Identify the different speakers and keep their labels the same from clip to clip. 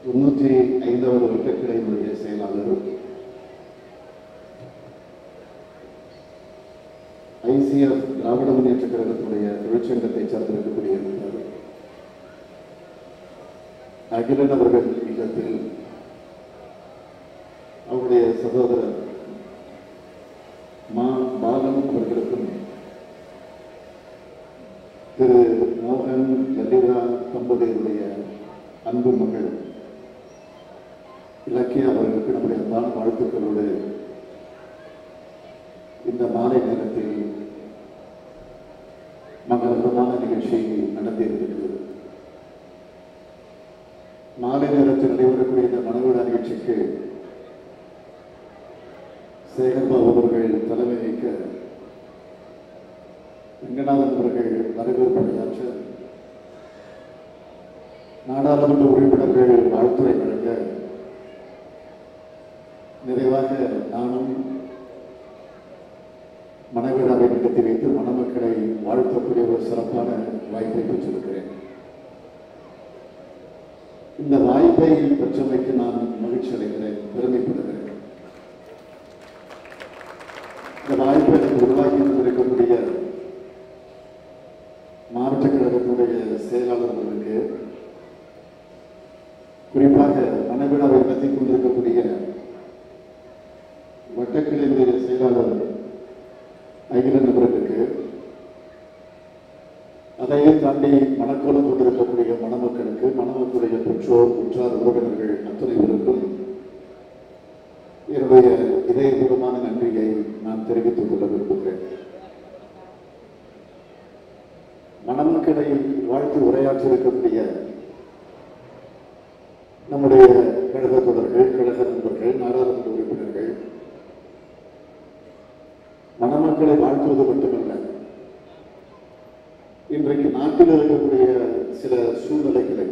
Speaker 1: 95வது வட்டக்கிளையினுடைய செயலாளர், ICF திராவிட முன்னேற்ற கழகத்துடைய தொழிற்சங்கத்தை சார்ந்திருக்கக்கூடிய அகிலன் அவர்கள் இல்லத்தில் அவருடைய சகோதரர் மா பாலன் அவர்களுக்கும் திரு மோகன் லலிதா தம்பதியுடைய அன்பு மகள் இலக்கியா அவர்களுக்கு நம்முடைய அன்பான வாழ்த்துக்களோடு இந்த மாலை நேரத்தில் மங்களகரமான நிகழ்ச்சி நடத்தியிருக்கிறது. மாலை நேரத்தில் நடைபெறக்கூடிய இந்த மனவிழா நிகழ்ச்சிக்கு சேகர்பாபு அவர்கள் தலைமை வைக்க ரங்கநாதன் அவர்கள் வரவேற்புரையாற்ற நாடாளுமன்ற உறுப்பினர்கள் வாழ்த்துரை வழங்க நிறைவாக நானும் மனவிழாவை நடத்தி வைத்து மணமக்களை வாழ்த்தக்கூடிய ஒரு சிறப்பான வாய்ப்பை பெற்றிருக்கிறேன். இந்த வாய்ப்பை பெற்றமைக்கு நான் மகிழ்ச்சி அடைகிறேன், பெருமைப்படுகிறேன். இந்த வாய்ப்பை எனக்கு உருவாக்கி இருக்கக்கூடிய மாவட்ட கழகத்தினுடைய செயலாளர்களுக்கு, குறிப்பாக மனவிழாவை நடத்தி கொண்டிருக்கக்கூடிய வட்டக்கிளையினுடைய செயலாளர் அகிலன் அவர்களுக்கு, அதையே தாண்டி மனக்கோலம் கொண்டிருக்கக்கூடிய மணமக்களுக்கு, மணமக்களுடைய பெற்றோர், உற்றார், உறவினர்கள் அத்தனை பேருக்கும் என்னுடைய இதயபூர்வமான நன்றியை நான் தெரிவித்துக் கொள்ள விரும்புகிறேன். மணமக்களை வாழ்த்து உரையாற்றிருக்கக்கூடிய நம்முடைய கழக தொடர்கள், கழக நண்பர்கள், நாடாளுமன்ற உறுப்பினர்கள் மணமக்களை வாழ்த்துவது மட்டுமல்ல, இன்றைக்கு நாட்டில் இருக்கக்கூடிய சில சூழ்நிலைகளை,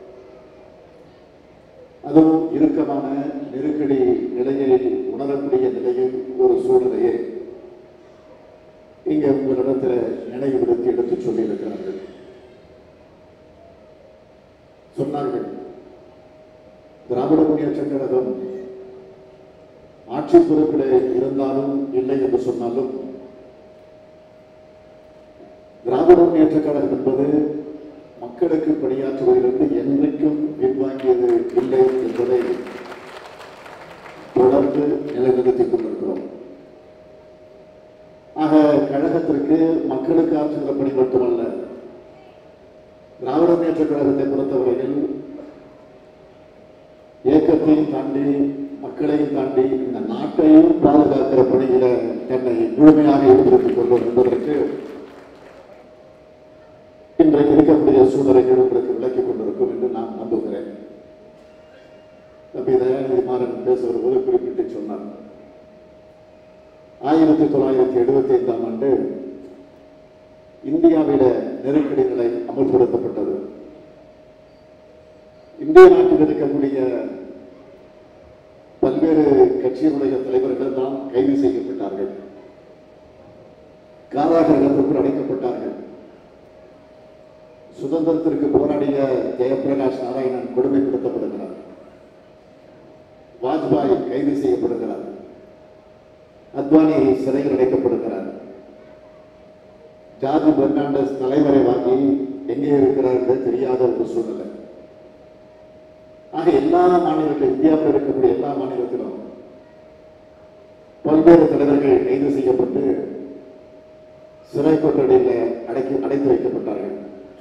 Speaker 1: அதுவும் இறுக்கமான நெருக்கடி நிலையை உணரக்கூடிய நிலையில் ஒரு சூழ்நிலையை இங்கே உங்களிடத்தில் நினைவுபடுத்தி எடுத்து சொல்லியிருக்கிறார்கள். சொன்னார்கள், திராவிட முன்னேற்ற கழகம் ஆட்சி பொறுப்பில் இருந்தாலும் இல்லை என்று சொன்னாலும் திராவிட முன்னேற்ற கழகம் என்பது மக்களுக்கு பணியாற்றுவதிலிருந்து என்றைக்கும் பின்வாங்கியது இல்லை என்பதை தொடர்ந்து நிலைநிறுத்திக் கொண்டிருக்கிறோம். ஆக கழகத்திற்கு மக்களுக்கு ஆற்றுகிற பணி மட்டுமல்ல, திராவிட முன்னேற்ற கழகத்தை பொறுத்தவரையில் இயக்கத்தையும் தாண்டி, மக்களையும் தாண்டி இந்த நாட்டையும் பாதுகாக்கிற பணியில தன்னை முழுமையாக ஈடுபடுத்திக் கொள்வோம் என்பதற்கு இன்றைக்கு இருக்கக்கூடிய சூழ்நிலைகள் உங்களுக்கு விளக்கிக் கொண்டிருக்கும் என்று நான் நம்புகிறேன். தம்பி தயாநிதி மாறன் பேச வரும்போது குறிப்பிட்டு சொன்னார், 1975ஆம் ஆண்டு இந்தியாவில நெருக்கடி நிலை அமல்படுத்தப்பட்டது. இந்திய நாட்டில் இருக்கக்கூடிய பல்வேறு கட்சியினுடைய தலைவர்கள் தான் கைது செய்யப்பட்டார்கள், காராகிரகத்திற்குள் அடைக்கப்பட்டார்கள். சுதந்திரத்திற்கு போராடிய ஜெயபிரகாஷ் நாராயணன் கொடுமைப்படுத்தப்படுகிறார், வாஜ்பாய் கைது செய்யப்படுகிறார், அத்வானி சிறையில் அடைக்கப்படுகிறார், ஜார்ஜ் பெர்னாண்டஸ் தலைவரை வாங்கி எங்கே இருக்கிறார் என்று தெரியாத ஒரு சூழ்நிலை. ஆக எல்லா மாநிலத்திலும், இந்தியாவில் இருக்கக்கூடிய எல்லா மாநிலத்திலும் பல்வேறு தலைவர்கள் கைது செய்யப்பட்டு சிறை கொட்டடியில் அடைத்து வைக்கப்பட்டார்கள்.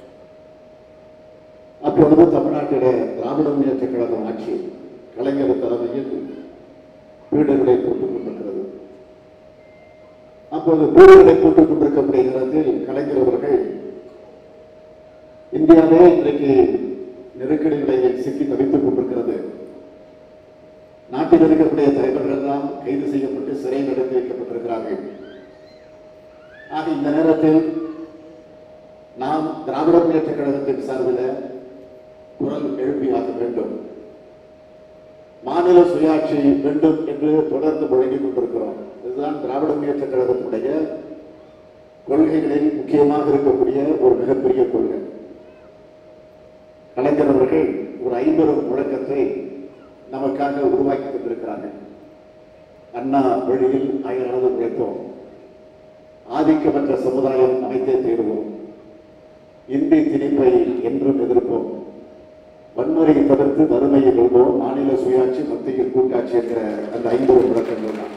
Speaker 1: அப்பொழுது தமிழ்நாட்டில திராவிட முன்னேற்ற கழகம் ஆட்சி கலைஞர் தலைமையில் வீடுகளை போட்டுக் கொண்டிருக்கிறது. அப்போது வீடுகளை போட்டுக் கொண்டிருக்கக்கூடிய நேரத்தில் கலைஞர் அவர்கள் இந்தியாவே இன்றைக்கு நெருக்கடி நிலையில் சிக்கி தவித்துக் கொண்டிருக்கிறது, நாட்டில் இருக்கக்கூடிய தலைவர்கள் எல்லாம் கைது செய்யப்பட்டு சிறையில் அடைத்து வைக்கப்பட்டிருக்கிறார்கள். ஆக இந்த நேரத்தில் நாம் திராவிட முன்னேற்ற கழகத்தின் சார்பில் குரல் எழுப்பியாக வேண்டும், மாநில சுயாட்சி வேண்டும் என்று தொடர்ந்து முழங்கிக் கொண்டிருக்கிறோம். இதுதான் திராவிட முன்னேற்ற கழகத்துடைய கொள்கைகளில் முக்கியமாக இருக்கக்கூடிய ஒரு மிகப்பெரிய கொள்கை. கலைஞர் அவர்கள் ஒரு ஐம்பெரும் முழக்கத்தை நமக்காக உருவாக்கி தந்திருக்கிறார்கள். அண்ணா வழியில் அயராது உழைத்தோம், ஆதிக்கமற்ற சமுதாயம் அமைத்தே தீர்வோம், இந்தி திணிப்பை என்றும் எதிர்ப்போம், வன்முறையை தவிர்த்து வறுமையை வெல்வோம், மாநில சுயாட்சி மத்தியில் கூட்டாட்சி என்கிற அந்த 50 முழக்கங்கள் தான்.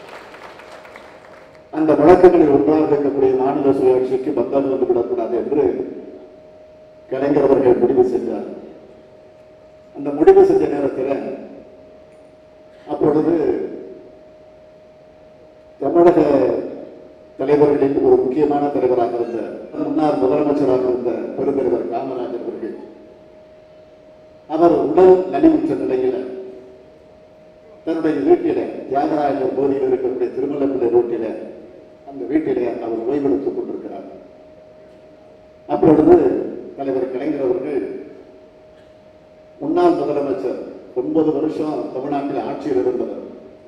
Speaker 1: அந்த முழக்கங்களில் ஒன்றாக இருக்கக்கூடிய மாநில சுயாட்சிக்கு பங்காளி வந்து விடக்கூடாது என்று கலைஞர் அவர்கள் முடிவு செஞ்சார். அந்த முடிவு செஞ்ச நேரத்தில் அப்பொழுது தமிழக தலைவர்களின் ஒரு முக்கியமான தலைவராக இருந்த முன்னாள் முதலமைச்சராக இருந்த பெருந்தலைவர் காமராஜர் அவர்கள் அவர் உடல் நலிவுற்ற நிலையில் தன்னுடைய வீட்டில தியாகராஜர் போதியில் இருக்கக்கூடிய திருமலப்பிள்ளை ரோட்டில அந்த வீட்டிலே அவர் ஓய்வெடுத்துக் கொண்டிருக்கிறார். அப்பொழுது தலைவர் கலைஞர் அவர்கள் முன்னாள் முதலமைச்சர் 9 வருஷம் தமிழ்நாட்டில் ஆட்சியில் இருந்தவர்,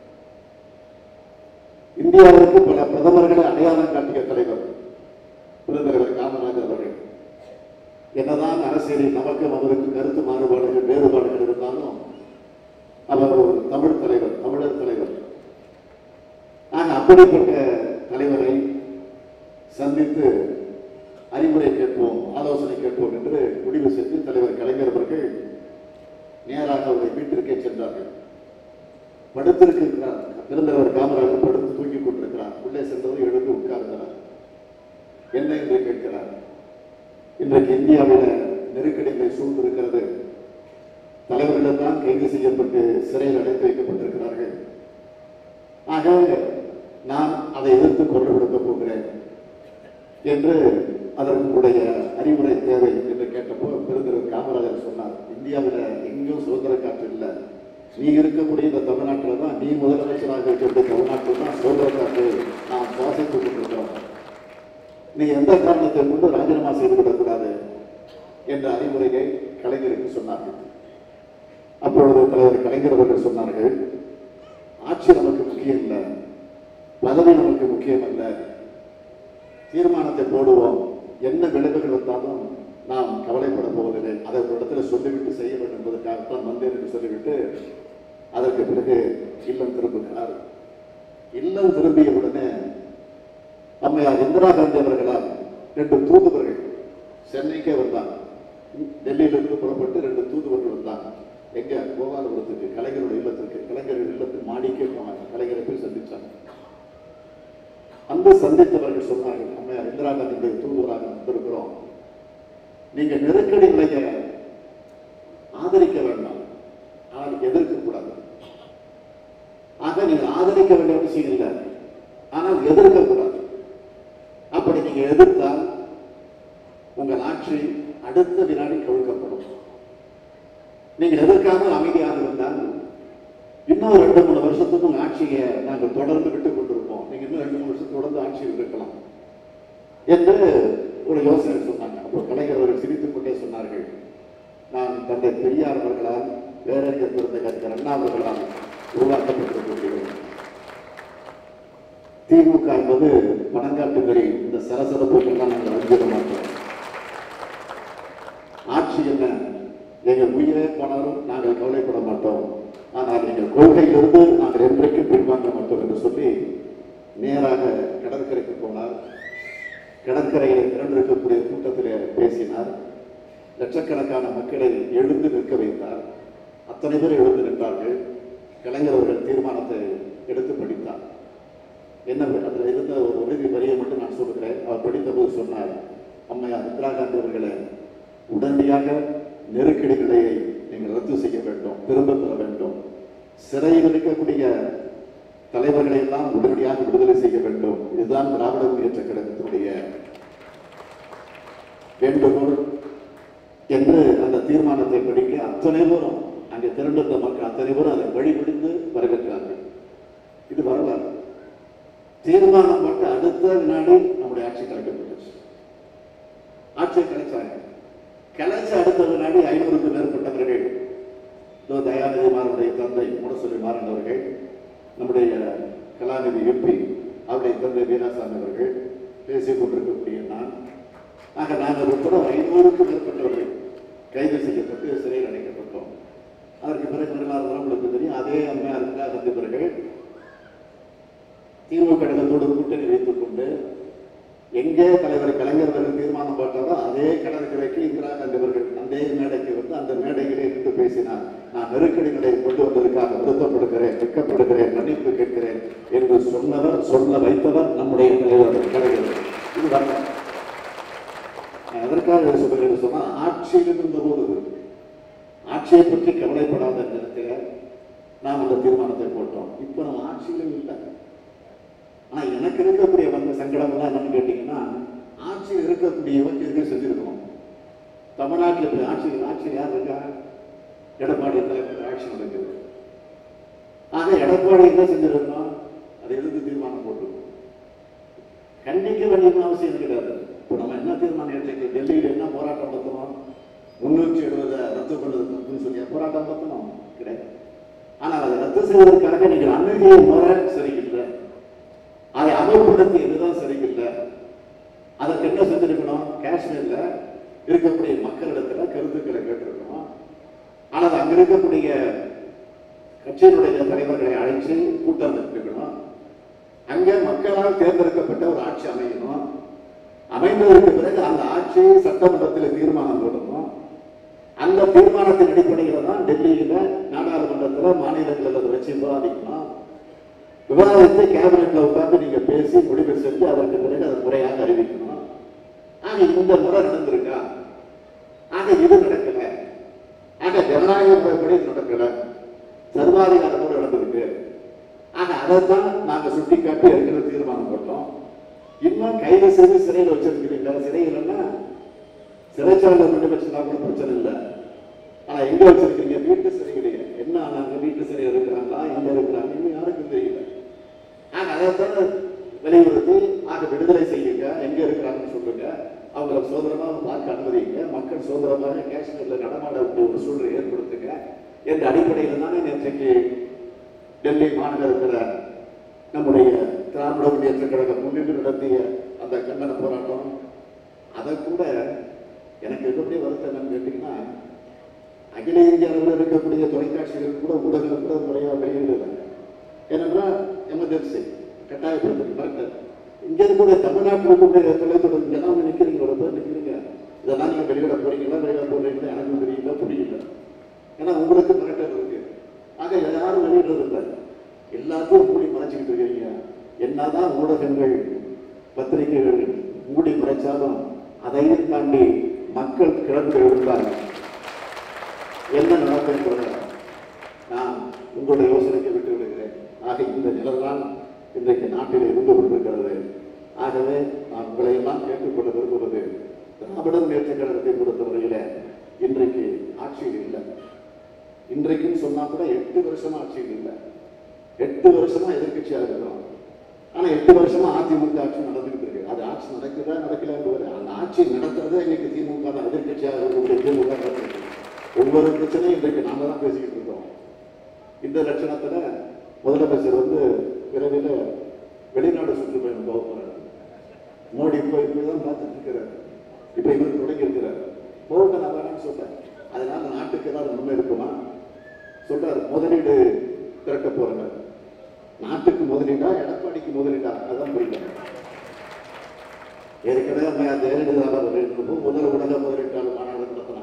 Speaker 1: இந்தியாவிற்கு பல பிரதமர்களை அடையாளம் காட்டிய தலைவர் பெருந்தலைவர் காமராஜர் அவர்கள். என்னதான் அரசியலில் நமக்கும் அவருக்கு கருத்து மாறுபாடுகள் வேறுபாடுகள் இருந்தாலும் அவர் ஒரு தமிழ் தலைவர், தமிழர் தலைவர். நாங்கள் அப்படிப்பட்ட தலைவரை சந்தித்து அறிவுரை கேட்போம், ஆலோசனை கேட்போம் என்று முடிவு செய்து தலைவர் கலைஞர் அவர்கள் நேராக அவருடைய வீட்டிற்கே சென்றார்கள். படுத்திருக்கிறார் பெருந்தலைவர் காமராஜர், படுத்து தூங்கிக் கொண்டிருக்கிறார். உள்ளே சென்றவர் எழுந்து உட்கார்ந்தார். என்ன என்று கேட்கிறார். இன்றைக்கு இந்தியாவில் நெருக்கடிகளை சூழ்ந்திருக்கிறது, தலைவர்களிடம் கைது செய்யப்பட்டு சிறையில் அடைத்து வைக்கப்பட்டிருக்கிறார்கள். ஆக நான் அதை எதிர்த்து குரல் கொடுக்க போகிறேன் என்று அதற்குடைய அறிவுரை தேவை என்று கேட்டப்போ பெருந்தலைவர் காமராஜர் சொன்னார், இந்தியாவில் எங்கேயும் சுதந்திர காற்று இல்லை, நீ இருக்கக்கூடிய இந்த தமிழ்நாட்டில் தான், நீ முதலமைச்சராக இருக்கக்கூடிய தமிழ்நாட்டில் தான் சுதந்திர காற்று நாம் சுவாசித்துக் கொண்டிருக்கிறோம். நீ எந்த காரணத்தை கொண்டு ராஜினாமா செய்துவிடக்கூடாது என்ற அறிவுரையை கலைஞருக்கு சொன்னார்கள். அப்பொழுது தலைவர் கலைஞர் அவர்கள் சொன்னார்கள், ஆட்சி நமக்கு முக்கியம் இல்லை, பதவி நமக்கு முக்கியம் அல்ல, தீர்மானத்தை போடுவோம், என்ன விளைவுகள் வந்தாலும் நாம் கவலைப்பட போவதில்லை, அதை ஒரு இடத்துல சொல்லிவிட்டு செய்ய வேண்டும் என்பதற்காகத்தான் வந்தேன் என்று சொல்லிவிட்டு அதற்கு பிறகு இல்லம் திரும்புகிறார். இல்லம் திரும்பிய உடனே அம்மையார் இந்திரா காந்தி அவர்களால் 2 தூதுவர்கள் சென்னைக்கே வந்தாங்க. டெல்லியிலிருந்து புறப்பட்டு 2 தூதுவர்கள் வந்தாங்க. எங்க? கோபாலபுரத்துக்கு, கலைஞருடைய இல்லத்திற்கு. கலைஞர்கள் இல்லத்துக்கு மாடிக்கே போனாங்க, கலைஞரை போய் சந்திச்சாங்க. அந்த சந்தித்தவர்கள் சொன்னார்கள், அம்மையார் இந்திரா காந்தியுடைய தூதுவராக வந்திருக்கிறோம், நீங்க நெருக்கடி நிலையை ஆதரிக்க வேண்டாம், ஆனால் எதிர்க்க கூடாது. ஆக நீங்க ஆதரிக்க வேண்டிய அவசியம் இல்லை, ஆனால் எதிர்க்க கூடாது. அப்படி நீங்க எதிர்த்தால் உங்கள் ஆட்சி அடுத்த வினாடி கவிழ்க்கப்படும். நீங்கள் எதிர்க்காமல் அமைதியாக இருந்தால் இன்னும் 2-3 வருஷத்துக்கு உங்க ஆட்சியை நாங்கள் தொடர்ந்து விட்டுக் கொண்டிருப்போம், நீங்க இன்னும் 2-3 வருஷம் தொடர்ந்து ஆட்சியில் இருக்கலாம் என்று ஒரு யோசனை சொன்னாங்க. அப்போ கலைஞர் அவர்கள் சிரித்துக் கொண்டே சொன்னார்கள், நான் தந்தை பெரியார் அவர்களால், பேரறிஞர் பெருந்தகர் அண்ணா அவர்களால் உருவாக்கப்பட்டிருக்கிறேன். திமுக என்பது பணங்காட்டு வரி, இந்த சரசரப்புக்கெல்லாம் நாங்கள் அஞ்சிட மாட்டோம். ஆட்சி என்ன, எங்கள் உயிரே போனாலும் நாங்கள் கவலைப்பட மாட்டோம், ஆனால் எங்கள் கொள்கையிலிருந்து நாங்கள் என்றைக்கும் பின்வாங்க மாட்டோம் என்று சொல்லி நேராக கடற்கரைக்கு போனார். கடற்கரையில் திரண்டிருக்கக்கூடிய கூட்டத்தில் பேசினார். லட்சக்கணக்கான மக்களை எழுந்து நிற்க வைத்தார். அத்தனை பேர் எழுந்து நின்றார்கள். கலைஞர் அவர்கள் தீர்மானத்தை எடுத்து படித்தார். என்ன அதில் இருந்த ஒரு உறுதி வரியை மட்டும் நான் சொல்லுகிறேன். அவர் படித்த போது சொன்னார், அம்மையார் இந்திரா காந்தி அவர்களை உடனடியாக நெருக்கடி நிலையை நீங்கள் ரத்து செய்ய வேண்டும், திரும்ப பெற வேண்டும், சிறையில் இருக்கக்கூடிய தலைவர்களை எல்லாம் உடனடியாக விடுதலை செய்ய வேண்டும், இதுதான் திராவிட முன்னேற்ற கழகத்தினுடைய வேண்டுகோள் என்று அந்த தீர்மானத்தை படிக்க அத்தனை பேரும், அங்கே திரண்டிருந்த மக்கள் அத்தனை பேரும் அதை வழிபிடித்து வரவேற்றார்கள். இது வரலாறு. தீர்மானம் போட்டு அடுத்த வினாடி நம்முடைய ஆட்சி கலைக்கப்பட்டுச்சு. ஆட்சியை கலைச்சாங்க. கலைச்ச அடுத்த வினாடி 500க்கும் மேற்பட்டவர்கள், தயாநிதி மாறனுடைய தந்தை முடசொலி மாறன் அவர்கள், நம்முடைய கலாநிதி எம்பி அவருடைய தந்தை வீராசாமி அவர்கள், பேசிக் கொண்டிருக்கக்கூடிய நான், நாங்கள் உட்பட 500க்கும் மேற்பட்டவர்கள் கைது செய்யப்பட்டு சிறையில் அடைக்கப்பட்டோம். அதற்கு பிறகு வரலாறு உங்களுக்கு தெரியும். அதே அம்மையார் இந்திரா காந்தி அவர்கள் திமுக கழகத்தோடு கூட்டணி வைத்துக் கொண்டு எங்கே தலைவர் கலைஞர் அவர்கள் தீர்மானம் போட்டாரோ அதே கடற்கரைக்கு இந்திரா காந்தி அவர்கள் அதே மேடைக்கு வந்து அந்த மேடையிலே இருந்து பேசினார். நான் நெருக்கடி நிலையை கொண்டு வந்ததற்காக வருத்தப்படுகிறேன், வெட்கப்படுகிறேன், மன்னிப்பு கேட்கிறேன் என்று சொன்னவர், சொல்ல வைத்தவர் நம்முடைய தலைவர் கலைஞர். இது வரலாம். எதற்காக சொல்லுகிறது சொன்னா, ஆட்சியில் இருந்தபோது ஆட்சியை பற்றி கவலைப்படாத நேரத்தில் நாம் அந்த தீர்மானத்தை போட்டோம். இப்போ நம்ம ஆட்சியிலும் இல்லை. ஆனா எனக்கு இருக்கக்கூடிய வந்த சங்கடம் எல்லாம் என்னன்னு கேட்டீங்கன்னா, ஆட்சியில் இருக்கக்கூடியவங்க எதுவும் செஞ்சிருக்கணும். தமிழ்நாட்டில் ஆட்சியில் யார் இருக்கா? எடப்பாடி தலைவர் ஆட்சி நடக்குது. ஆக எடப்பாடி என்ன செஞ்சிருக்கணும்? அதை எதிர்த்து தீர்மானம் போட்டிருக்கோம். கண்டிக்க வேண்டிய அவசியம் கிடையாது. இப்போ நம்ம என்ன தீர்மானம் எடுத்துக்க, டெல்லியில் என்ன போராட்டம் நடத்தணும்? 370 ரத்து பண்ணுறதுன்னு சொல்லி போராட்டம் நடத்தணும் கிடையாது. ஆனால் அதை ரத்து செய்வதற்காக நீங்கள் அணுகிய முறை சரியில்லை, அதை அமல்படுத்தியதுதான் சரியில்லை. அதற்கு என்ன செஞ்சிருக்கணும்? காஷ்மீர்ல இருக்கக்கூடிய மக்களிடத்துல கருத்துக்களை கேட்டிருக்கணும். ஆனால் அங்க இருக்கக்கூடிய கட்சியினுடைய தலைவர்களை அழைச்சு கூட்டம் நடத்திருக்கணும். அங்க மக்களால் தேர்ந்தெடுக்கப்பட்ட ஒரு ஆட்சி அமையணும். அமைந்ததற்கு பிறகு அந்த ஆட்சியை சட்டமன்றத்தில் தீர்மானம் போடணும். அந்த தீர்மானத்தின் அடிப்படையில் தான் டெல்லியில நாடாளுமன்றத்தில் மாநிலங்களில் அதை வச்சு விவாதிக்கணும். விவாதித்து கேபினெட்ல உட்கார்ந்து நீங்க பேசி முடிவு செஞ்சு அதற்கு பிறகு அதை முறையாக அறிவிக்கணும். ஆக இந்த முறை நடந்திருக்கா? ஆக இது நடக்கல. ஆக ஜனநாயக முறைப்படி நடக்கல, சர்வாதிகாரத்தோடு நடந்திருக்கு. ஆக அதைத்தான் நாங்க சுட்டிக்காட்டி இருக்கிற தீர்மானம் போட்டோம். இன்னும் கைது செய்து சிறையில் வச்சிருக்கிறீங்க. சிறையில்னா சிறைச்சாலை மட்டும் வச்சுனா கூட பிரச்சனை இல்லை. ஆனா எங்க வச்சிருக்கீங்க? வீட்டு சிறையிலேயே. என்ன ஆனாங்க? வீட்டு சிறையில் இருக்கிறாங்களா, எங்க இருக்கிறாங்க, இன்னும் யாருக்கும் தெரியல. ஆக அதைத்தான் வலியுறுத்தி ஆக விடுதலை செய்யுங்க, எங்க இருக்கிறாங்கன்னு சொல்லுங்க, அவங்களை சுதந்திரமாக பார்க்க அனுமதிங்க, மக்கள் சுதந்திரமாக காஷ்மீர்ல நடமாடக்கூடிய ஒரு சூழலை ஏற்படுத்துங்க என்ற அடிப்படையில் தானே நேற்றைக்கு டெல்லி மாநகரத்தில் நம்முடைய திராவிட முன்னேற்ற கழகம் முன்னின்று நடத்திய அந்த கண்டன போராட்டம். அதை கூட எனக்கு எப்படி வருத்தம் என்னன்னு கேட்டீங்கன்னா, அகில இந்திய அளவில் இருக்கக்கூடிய தொலைக்காட்சிகள் கூட ஊடகங்கள் கூட முறையாக வெளியிடுறாங்க. ஏனென்றால் எமர்ஜென்சி கட்டாயப்படுத்த இங்கே கூட தமிழ்நாட்டில் இருக்கக்கூடிய தொலைத்தொடர்பு எல்லாம் நிற்கிறீங்க, ஒரு பேர் நிற்கிறீங்க. இதெல்லாம் நீங்கள் வெளியிட போறீங்களா, வெளியிட போறீங்களா எனக்கு தெரியல, புரியல. ஏன்னா உங்களுக்கு மிரட்டல் இருக்கு. ஆக யாரும் வெளியிடுறது இல்லை, எல்லாத்தையும் மூடி மறைச்சிக்கிட்டு இருக்கீங்க. என்னதான் ஊடகங்கள் பத்திரிகைகள் மூடி மறைச்சாலும் அதையும் தாண்டி மக்கள் கிளம்பி எழுந்தாங்க. என்ன நடக்கும் நான் உங்களுடைய யோசனைக்கு விட்டு விடுகிறேன். ஆக இந்த நிலைதான் இன்றைக்கு நாட்டில் இருந்து கொண்டிருக்கிறது. ஆகவே நான் உங்களை எல்லாம் கேட்டுக்கொள்ள விரும்புவது, திராவிட முன்னேற்ற கழகத்தை பொறுத்தவரையில இன்றைக்கு ஆட்சியில் இல்லை. இன்றைக்குன்னு சொன்னா கூட 8 வருஷமா ஆட்சியில் இல்லை. 8 வருஷமா எதிர்கட்சியாக இருக்கிறோம். ஆனா 8 வருஷமா அதிமுக ஆட்சி நடந்துகிட்டு இருக்கு. அது ஆட்சி நடக்குதா நடக்கல என்பது, அந்த ஆட்சி நடத்துறதே இன்னைக்கு திமுக தான். எதிர்கட்சியாக இருக்கக்கூடிய திமுக நடத்துறது. ஒவ்வொரு பிரச்சனையும் இன்றைக்கு நாம தான் பேசிக்கிட்டு இருக்கோம். இந்த லட்சணத்துல முதலமைச்சர் வந்து விரைவில் வெளிநாடு சுற்றுப்பயணம் போக போறாரு. மோடி போய்தான் பார்த்துட்டு இருக்கிறார். இப்ப இவர் தொடங்கி இருக்கிறார். போக நான் வேணாம்னு சொல்றேன். அதனால நாட்டுக்கு ஏதாவது முன்னெடுக்குமா சொல்றாரு. முதலீடு திரட்ட போறாங்க. நாட்டுக்கு முதலீடா, எடப்பாடிக்கு முதலீடா? அதான் புரியல. ஏற்கனவே ஜெயலலிதா முதல் உலக முதலீட்டாளர் மாநாடு நடத்தினாங்க.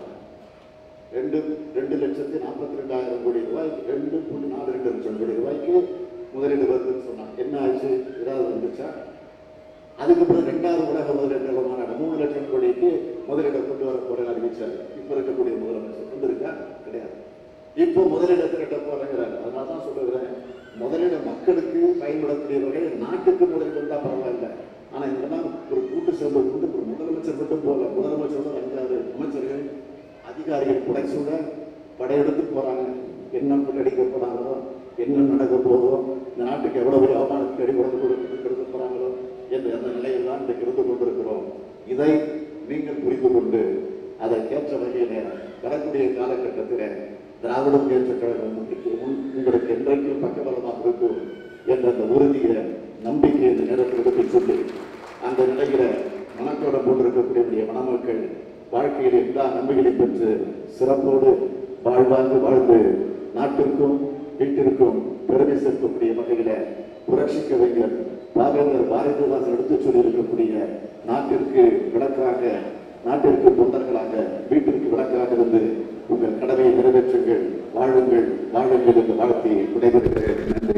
Speaker 1: 2,42,000 கோடி ரூபாய், 2.42 லட்சம் கோடி ரூபாய்க்கு முதலீடு வருதுன்னு சொன்னாங்க. என்ன ஆச்சு? ஏதாவது வந்துச்சா? அதுக்கப்புறம் 2வது உலக முதலீட்டாளர் மாநாடு 3 லட்சம் கோடிக்கு முதலீடை கொண்டு வர போறேன்னு அறிவிச்சாரு. இப்ப இருக்கக்கூடிய முதலமைச்சர் வந்திருக்கா? கிடையாது. இப்போ முதலீடு திரட்ட போறேங்கிறாரு. அதனாலதான் சொல்லுகிறேன், முதலீடு மக்களுக்கு பயன்படக்கூடிய வகையில் நாட்டுக்கு முதலீடு இருந்தா பரவாயில்ல. ஆனா இதெல்லாம் ஒரு கூட்டு சேர்ந்து கொண்டு ஒரு முதலமைச்சர் மட்டும் போல, முதலமைச்சரோட 5 அமைச்சர்கள் அதிகாரிகள் புடைசூட படையெடுத்து போறாங்க. என்ன முன்னெடுக்க போறாங்களோ, என்ன நடக்க போதோ, இந்த நாட்டுக்கு எவ்வளவு பெரிய அவமானத்துக்கு அடிபடுத்து போறாங்களோ என்ற அந்த நிலையில் தான் இன்றைக்கு இருந்து கொண்டிருக்கிறோம். இதை நீங்கள் புரிந்து கொண்டு அதற்கேற்ற வகையில வரக்கூடிய காலகட்டத்தில் திராவிட முன்னேற்ற கழகம் உங்களுக்கு என்றைக்கும் பக்கபலமாக இருக்கும் என்ற அந்த உறுதிய நம்பிக்கை இந்த நேரத்தில் எடுத்து சொல்லி, அந்த நிலையில மனத்தோட போட்டிருக்கக்கூடிய மணமக்கள் வாழ்க்கையில் எல்லா நன்மைகளையும் பெற்று சிறப்போடு வாழ்வாங்கு வாழ்ந்து நாட்டிற்கும் வீட்டிற்கும் பெருமை சேர்க்கக்கூடிய வகையில புரட்சி கவிஞர் பாவேந்தர் பாரதிதாசன் எடுத்துச் சொல்லி இருக்கக்கூடிய நாட்டிற்கு விளக்காக, நாட்டிற்கு தொண்டர்களாக, வீட்டிற்கு விளக்காக இருந்து உங்கள் கடமையை நிறைவேற்றுங்கள், வாழுங்கள் வாழுங்கள் என்று வாழ்த்தி விடைபெறுகிறேன். நன்றி.